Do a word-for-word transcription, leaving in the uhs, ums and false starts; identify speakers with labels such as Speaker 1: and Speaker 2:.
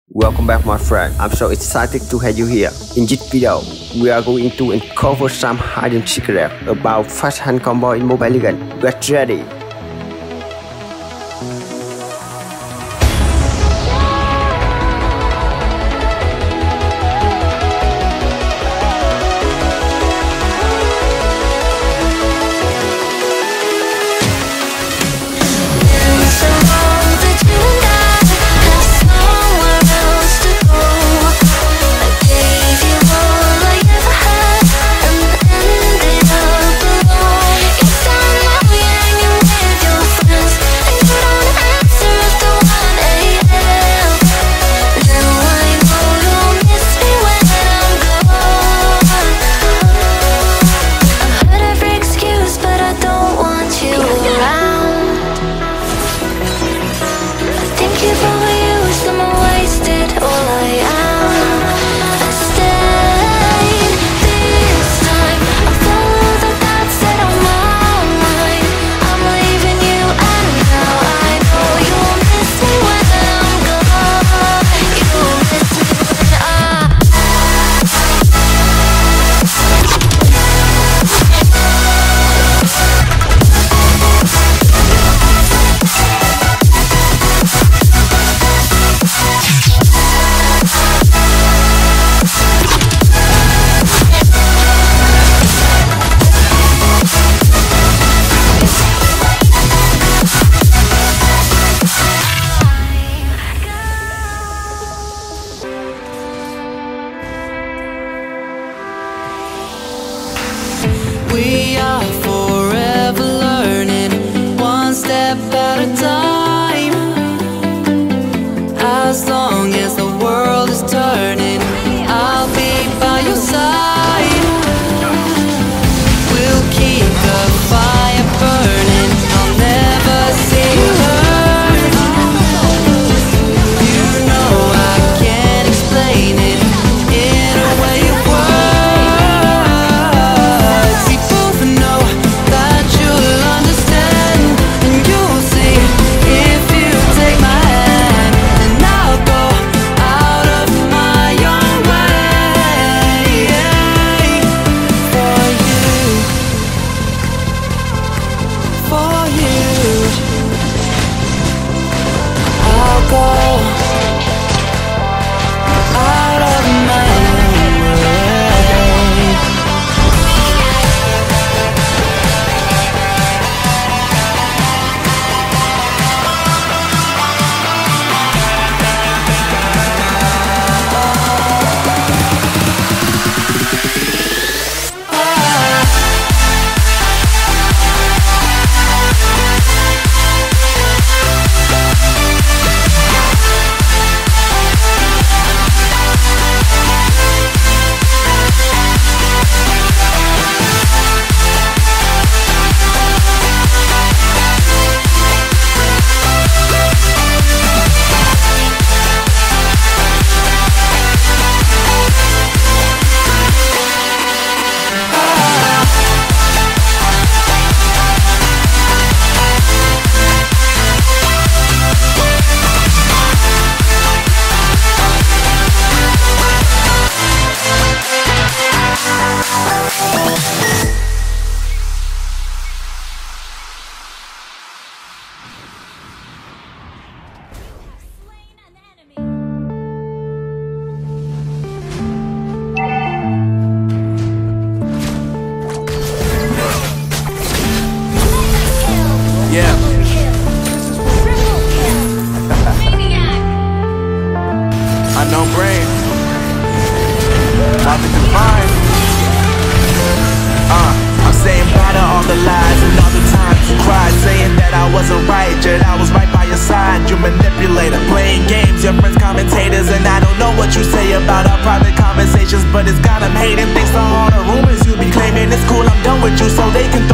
Speaker 1: Welcome back my friend, I'm so excited to have you here. In this video, we are going to uncover some hidden secrets about fast hand combo in Mobile Legends. Get ready!
Speaker 2: We are forever learning, one step at a time. As long as the world is turning, I'll be by your side. We'll keep the fire burning, I'll never see you hurt. You know I can't explain it in a way of words.
Speaker 3: No brain, nothing to find. Uh, I'm saying bye to all the lies and all the times you cried, saying that I wasn't right, yet I was right by your side. You manipulator, playing games, your friends commentators, and I don't know what you say about our private conversations, but it's got them hating. Thanks to all the rumors you be claiming, it's cool, I'm done with you, so they can